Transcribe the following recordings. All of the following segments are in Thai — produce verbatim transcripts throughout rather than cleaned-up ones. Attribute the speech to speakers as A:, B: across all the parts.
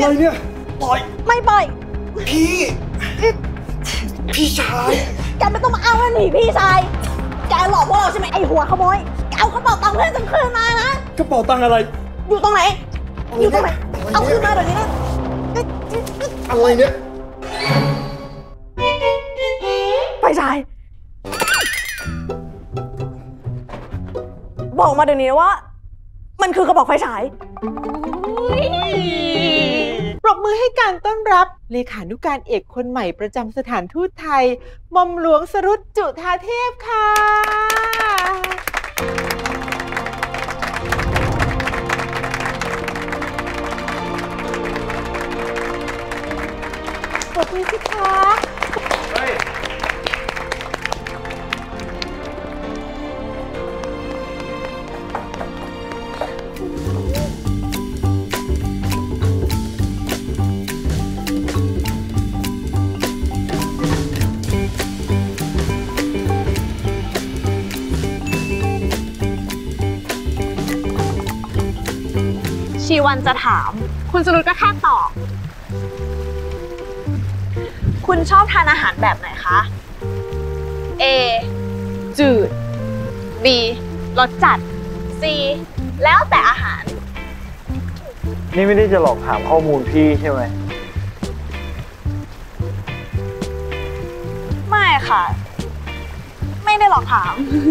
A: อะไรเนี่ยปล่อย
B: ไม่ปล่อย
A: พี่พี่ชาย
B: แกไม่ต้องมาเอาเงินหนีพี่ชายแกหลอกพวกเราใช่ไหมไอหัวขโมยแกเอากระเป๋าตังค์เพื่อนฉันคืนมานะ
A: กระเป๋าตังค์อะไร
B: อยู่ตรงไหนอยู่ตรงไหนเอาคืนมาเดี๋ยวนี้นะ
A: อะไรเนี่ย
B: ไฟฉายบอกมาเดี๋ยวนี้ว่ามันคือกระบอกไฟฉาย
C: ปรบมือให้การต้อนรับเลขานุการเอกคนใหม่ประจำสถานทูตไทยหม่อมหลวงสรุตจุฑาเทพค่ะปรบมือสิคะ
B: ชีวันจะถามคุณสรุตก็แค่ตอบคุณชอบทานอาหารแบบไหนคะ A จืด B รสจัด C แล้วแต่อาหาร
A: นี่ไม่ได้จะหลอกถามข้อมูลพี่ใช่ไหม
B: ไม่ค่ะไม่ได้หลอกถาม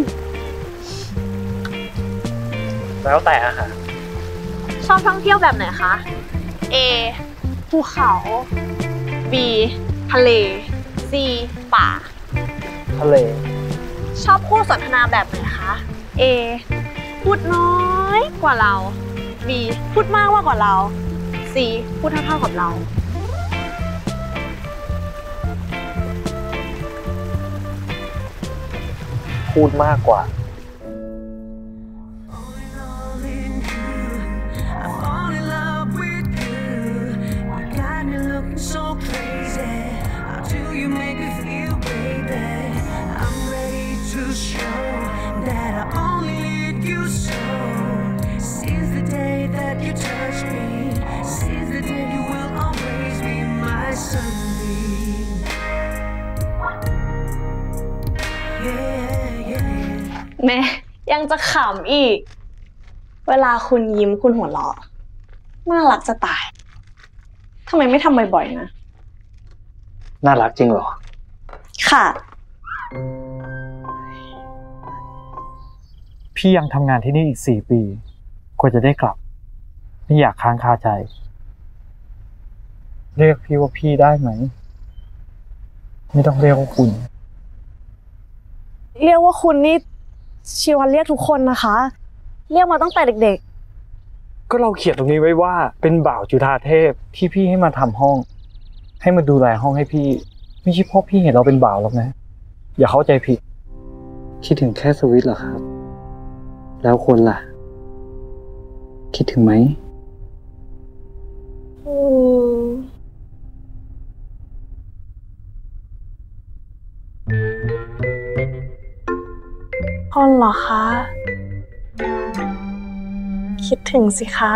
A: แล้วแต่อาหาร
B: ชอบท่องเที่ยวแบบไหนคะ A ภูเขา B ทะเล C ป่า
A: ทะเล
B: ชอบคู่สนทนาแบบไหนคะ A พูดน้อยกว่าเรา B พูดมากกว่าเรา C พูดเท่าๆกับเรา
A: พูดมากกว่า
B: แม่ยังจะขำอีกเวลาคุณยิ้มคุณหัวเราะน่ารักจะตายทำไมไม่ทำบ่อยๆนะ
A: น่ารักจริงเหรอ
B: ค่ะ
A: พี่ยังทำงานที่นี่อีกสี่ปีกว่าจะได้กลับไม่อยากค้างคาใจเรียกพี่ว่าพี่ได้ไหมไม่ต้องเรียกว่าคุณ
B: เรียกว่าคุณนี่ชีวันเรียกทุกคนนะคะเรียกมาตั้งแต่เด็ก
A: ๆก็เราเขียนตรงนี้ไว้ว่าเป็นบ่าวจุฑาเทพที่พี่ให้มาทำห้องให้มาดูแลห้องให้พี่ไม่ใช่เพราะพี่เห็นเราเป็นบ่าวหรอกนะอย่าเข้าใจผิดคิดถึงแค่สวิตเหรอครับแล้วคนล่ะคิดถึงไหม
B: อืมคนเหรอคะคิดถึงสิคะ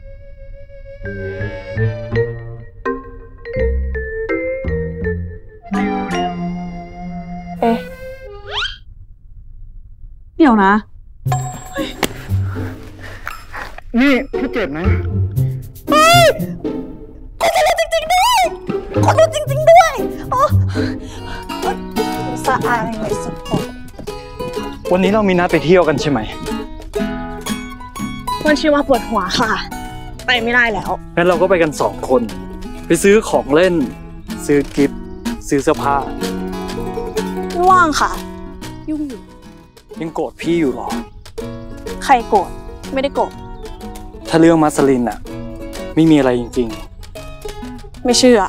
B: เอ๊ะเดี๋ยวนะ
A: นี่พี่เจ็บนะ
B: เฮ้ยคนรู้จริงๆด้วยคนรู้จริงๆด้วยโอ้สะอายเลยสุดโต่ง
A: วันนี้เรามีนัดไปเที่ยวกันใช่ไหม
B: วันชีวาปวดหัวค่ะไปไม่ได้แล้ว
A: งั้นเราก็ไปกันสองคนไปซื้อของเล่นซื้อกิฟต์ซื้อเสื้อผ้า
B: ไม่ว่างค่ะยุ่งอยู่
A: ยังโกรธพี่อยู่หรอ
B: ใครโกรธไม่ได้โกรธ
A: ถ้าเรื่องมัสลินอะไม่มีอะไรจริง
B: ๆไม่เชื่อ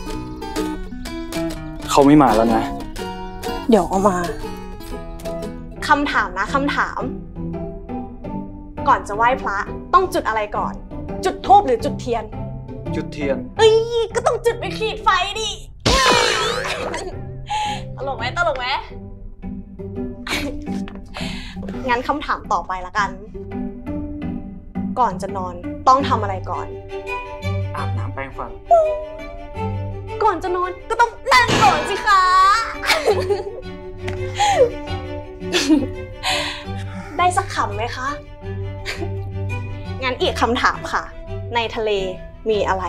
A: เขาไม่มาแล้วนะ
B: เดี๋ยวเอามาคำถามนะคำถามก่อนจะไหว้พระต้องจุดอะไรก่อนจุดธูปหรือจุดเทียน
A: จุดเทียน
B: เอ้ยก็ต้องจุดไปขีดไฟดิตลกไหมตลกไหมงั้นคำถามต่อไปละกันก่อนจะนอนต้องทำอะไรก่อน
A: อาบน้ำแปรงฟัง
B: ก่อนจะนอนก็ต้องนั่งก่อนสิคะ ได้สักคำไหมคะ งั้นอีกคำถามค่ะ ในทะเลมีอะไร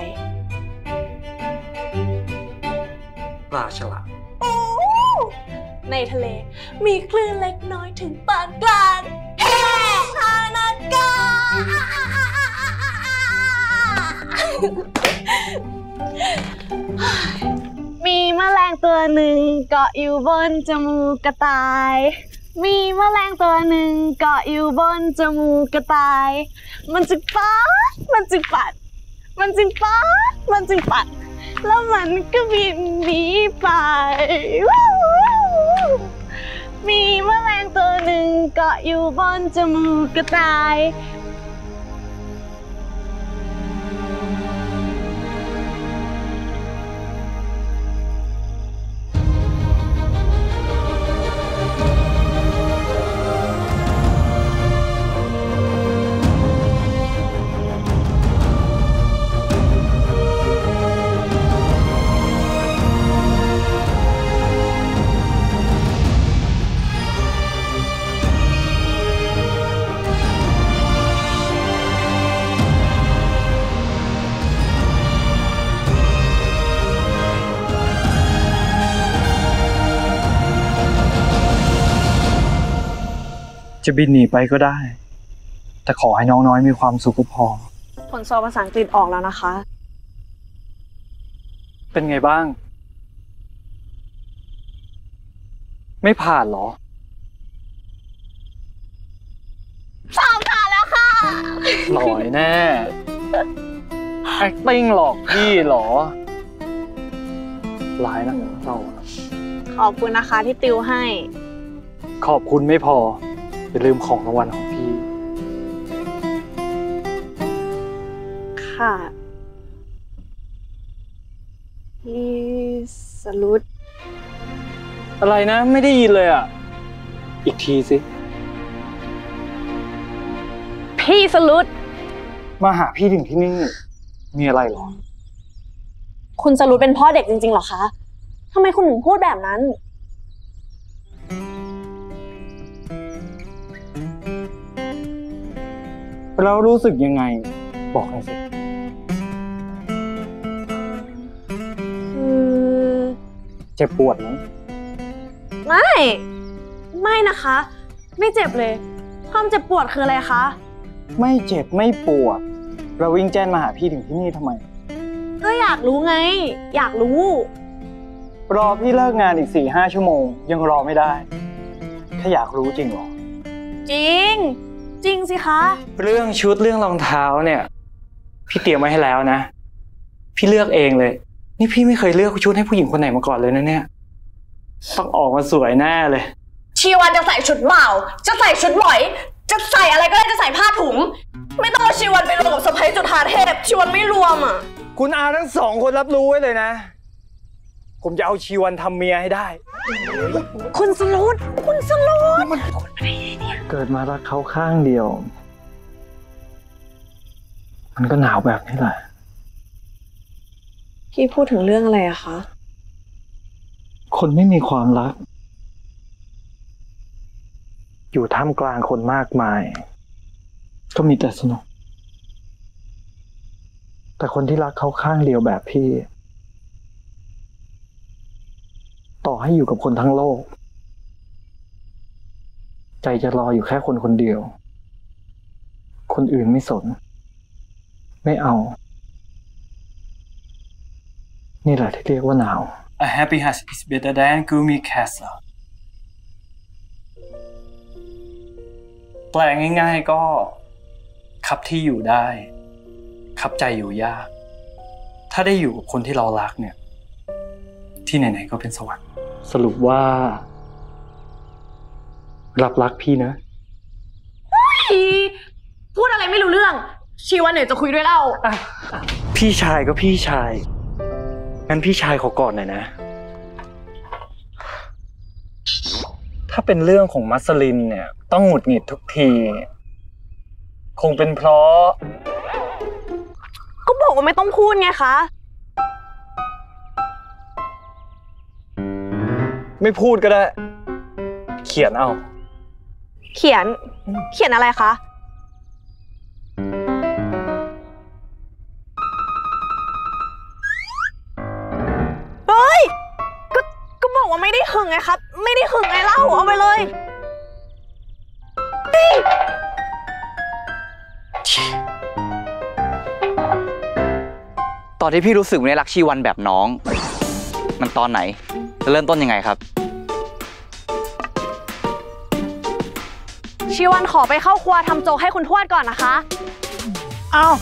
A: ปลาฉลาม
B: ในทะเลมีคลื่นเล็กน้อยถึงปานกลางแห่ธนากามีแมลงตัวหนึ่งเกาะอยู่บนจมูกกระต่าย มีแมลงตัวหนึ่งเกาะอยู่บนจมูกกระต่าย มันจึงปัดมันจึงปัด มันจึงปัดมันจึงปัด แล้วมันก็บินหนีไป มีแมลงตัวหนึ่งเกาะอยู่บนจมูกกระต่าย
A: จะบินหนีไปก็ได้ แต่ขอให้น้องน้อยมีความสุขก็พอ
B: ผลสอบภาษาอังกฤษออกแล้วนะคะ
A: เป็นไงบ้าง ไม่ผ่านเหรอ
B: สอบผ่านแล้วค่ะ
A: หล่อยแน่ acting หลอกพี่เหรอร้ายนะเรา
B: ขอบคุณนะคะที่ติวให้
A: ขอบคุณไม่พออย่าลืมของรางวัลของพี่
B: ค่ะพี่สรุต
A: อะไรนะ ไม่ได้ยินเลยอ่ะ อีกทีสิ
B: พี่สรุต
A: มาหาพี่ถึงที่นี่ มีอะไรหรอ
B: คุณสรุตเป็นพ่อเด็กจริงๆเหรอคะทำไมคุณถึงพูดแบบนั้น
A: แล้วรู้สึกยังไง บอกหน่อยสิ
B: คือ
A: เจ็บปวดไหม
B: ไม่ ไม่นะคะ ไม่เจ็บเลย ความเจ็บปวดคืออะไรคะ
A: ไม่เจ็บไม่ปวด เราวิ่งแจ้นมาหาพี่ถึงที่นี่ทำไม
B: ก็อยากรู้ไง อยากรู้
A: รอพี่เลิกงานอีกสี่ห้าชั่วโมง ยังรอไม่ได้ ถ้าอยากรู้จริงเหรอ
B: จริง จริงสิคะ
A: เรื่องชุดเรื่องรองเท้าเนี่ย พี่เตรียมไว้ให้แล้วนะ พี่เลือกเองเลย นี่พี่ไม่เคยเลือกชุดให้ผู้หญิงคนไหนมาก่อนเลยนะเนี่ย ต้องออกมาสวยแน่เลย
B: ชีวันจะใส่ชุดเบาจะใส่ชุดหลอย จะใส่อะไรก็ได้จะใส่ผ้าถุง ไม่ต้องเอาชีวันไปรวมกับสะพ้ายจุฑาเทพชีวันไม่รวมอ่ะ
A: คุณอาทั้งสองคนรับรู้ไว้เลยนะ ผมจะเอาชีวันทำเมียให้ได้
B: คุณสรุตคุณสรุต
A: เกิดมารักเขาข้างเดียว มันก็หนาวแบบนี้แหละ
B: พี่พูดถึงเรื่องอะไรอะคะ
A: คนไม่มีความรัก อยู่ท่ามกลางคนมากมาย ก็มีแต่สนุก แต่คนที่รักเขาข้างเดียวแบบพี่ ต่อให้อยู่กับคนทั้งโลก ใจจะรออยู่แค่คนคนเดียว คนอื่นไม่สน ไม่เอา นี่แหละที่เรียกว่าหนาว A happy heart is better than gloomy castle แปลง่ายๆก็คับที่อยู่ได้คับใจอยู่ยาก ถ้าได้อยู่กับคนที่เรารักเนี่ย ที่ไหนๆก็เป็นสวรรค์สรุปว่ารับรักพี่นะ
B: พูดอะไรไม่รู้เรื่อง ชีวันเนี่ยจะคุยด้วยเล่า
A: พี่ชายก็พี่ชาย งั้นพี่ชายขอก่อนหน่อยนะ ถ้าเป็นเรื่องของมัสลินเนี่ย ต้องหงุดหงิดทุกที คงเป็นเพราะ
B: ก็บอกว่าไม่ต้องพูดไงคะ
A: ไม่พูดก็ได้ เขียนเอา
B: เขียน เขียนอะไรคะ เฮ้ย ก็ ก็บอกว่าไม่ได้หึงไงครับ ไม่ได้หึงไงเล่า เอาไปเลย
D: ตอนที่พี่รู้สึกไม่รักชีวันแบบน้อง มันตอนไหนจะเริ่มต้นยังไงครับ
B: ชีวันขอไปเข้าครัวทำโจ๊กให้คุณทวดก่อนนะคะ
A: อ้าว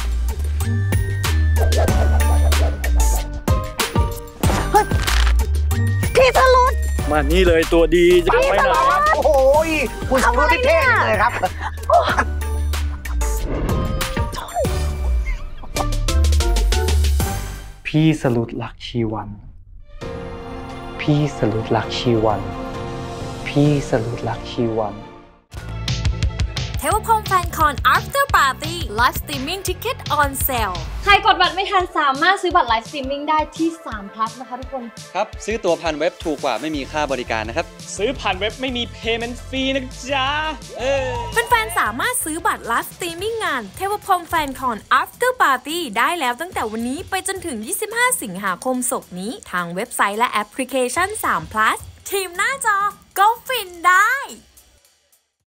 B: พี่สรุป
A: มานี่เลยตัวดีจะไปไหน
E: โอ้โหคุณสำรวจได้เท่เลยครับ
A: พี่สรุปรักชีวัน พี่สรุปรักชีวัน พี่สรุปรักชีวัน
F: เทวพรหมแฟนคอน after party live streaming ticket on sale
G: ใครกดบัตรไม่ทันสามารถซื้อบัตรไลฟ์สตรีมมิ่งได้ที่สาม plus นะคะทุกคน
H: ครับซื้อตั๋วผ่านเว็บถูกกว่าไม่มีค่าบริการนะครับ
I: ซื้อผ่านเว็บไม่มี payment fee นะจ๊ะเออ
F: แฟนๆสามารถซื้อบัตร live streaming งานเทวพรหมแฟนคอน after party ได้แล้วตั้งแต่วันนี้ไปจนถึงยี่สิบห้าสิงหาคมศกนี้ทางเว็บไซต์และแอปพลิเคชันสาม plus ทีมหน้าจอก็ฟินได้